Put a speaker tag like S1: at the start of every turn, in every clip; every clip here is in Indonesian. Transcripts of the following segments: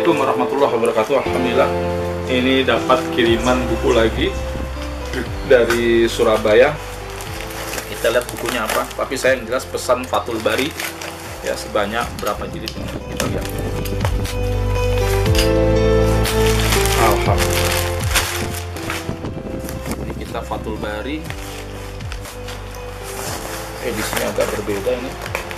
S1: Assalamualaikum warahmatullahi wabarakatuh. Alhamdulillah, ini dapat kiriman buku lagi dari Surabaya. Kita lihat bukunya apa, tapi saya yang jelas pesan Fathul Bari ya, sebanyak berapa jilid ini kita lihat. Alhamdulillah, ini kita Fathul Bari, edisinya agak berbeda ini.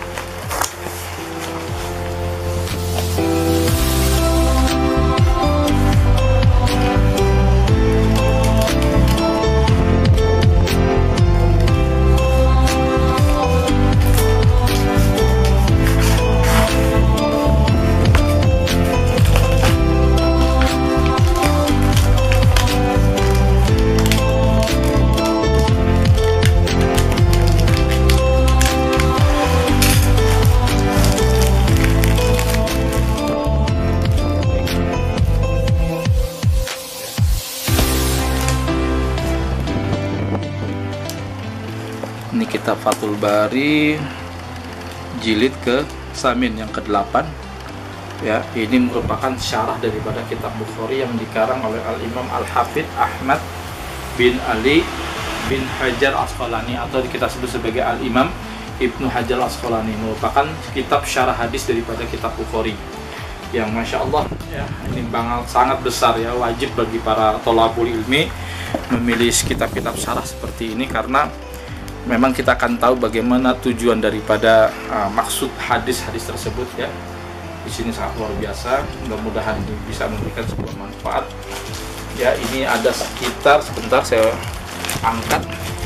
S1: Ini kitab Fathul Bari jilid ke Samin yang ke-8 ya. Ini merupakan syarah daripada kitab Bukhari yang dikarang oleh Al-Imam Al-Hafidh Ahmad bin Ali bin Hajar Asqalani, atau kita sebut sebagai Al-Imam Ibnu Hajar Asqalani. Merupakan kitab syarah hadis daripada kitab Bukhari yang Masya Allah ya, ini sangat besar ya. Wajib bagi para thalabul ilmi memilih kitab-kitab syarah seperti ini, karena memang kita akan tahu bagaimana tujuan daripada maksud hadis-hadis tersebut ya. Di sini sangat luar biasa. Mudah-mudahan ini bisa memberikan sebuah manfaat. Ya, ini ada sekitar, sebentar saya angkat.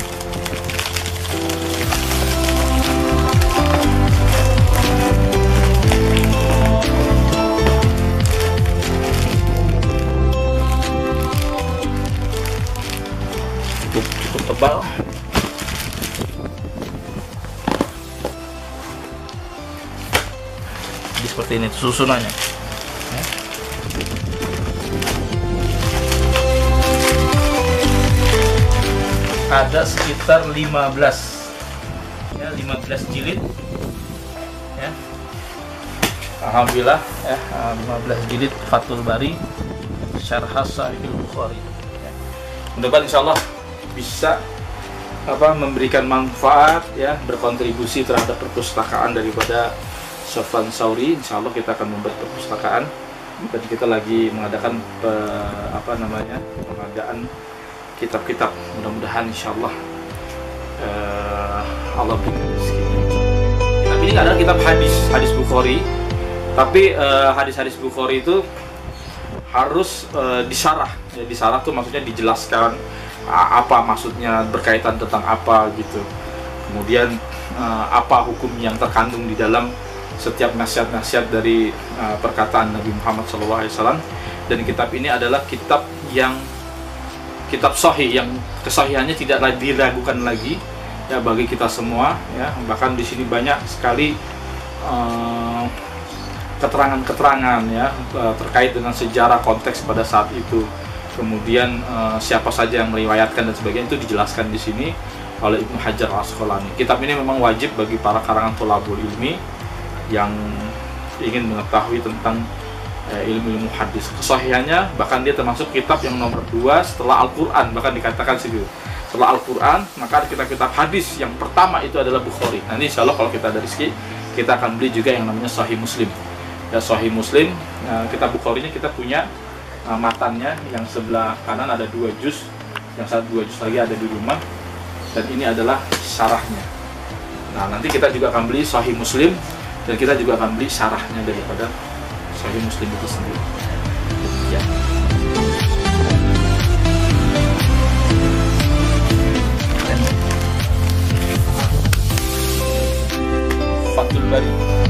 S1: Cukup tebal. Seperti ini susunannya ya. Ada sekitar 15 ya, 15 jilid ya. Alhamdulillah ya, 15 jilid Fathul Bari Syarh Sahih Bukhari ya. Mudah-mudahan insyaallah bisa memberikan manfaat ya, berkontribusi terhadap perpustakaan daripada Sofwan Sauri. Insya Allah kita akan membuat perpustakaan, dan kita lagi mengadakan pengadaan kitab-kitab. Mudah-mudahan insya Allah Allah beri rezeki. Kitab ini adalah kitab hadis Bukhari, tapi hadis-hadis Bukhari itu harus disarah ya. Disarah tuh maksudnya dijelaskan apa maksudnya, berkaitan tentang apa gitu, kemudian apa hukum yang terkandung di dalam setiap nasihat-nasihat dari perkataan Nabi Muhammad SAW. Dan kitab ini adalah kitab sahih, yang kesahihannya tidak diragukan lagi ya bagi kita semua ya. Bahkan di sini banyak sekali keterangan-keterangan ya terkait dengan sejarah konteks pada saat itu, kemudian siapa saja yang meriwayatkan dan sebagainya, itu dijelaskan di sini oleh Ibnu Hajar Asqalani. Kitab ini memang wajib bagi para karangan thalabul ilmi yang ingin mengetahui tentang ilmu-ilmu hadis. Kesahihannya bahkan dia termasuk kitab yang nomor 2 setelah Al-Quran, bahkan dikatakan sih setelah Al-Quran maka kitab hadis yang pertama itu adalah Bukhari. Nanti insya Allah kalau kita ada rezeki kita akan beli juga yang namanya Sahih Muslim ya. Sahih Muslim, kitab Bukharinya kita punya matannya, yang sebelah kanan ada 2 juz, yang 2 juz lagi ada di rumah, dan ini adalah syarahnya. Nah, nanti kita juga akan beli Sahih Muslim, dan kita juga akan beli syarahnya daripada Sahih Muslim itu sendiri ya. Fathul Bari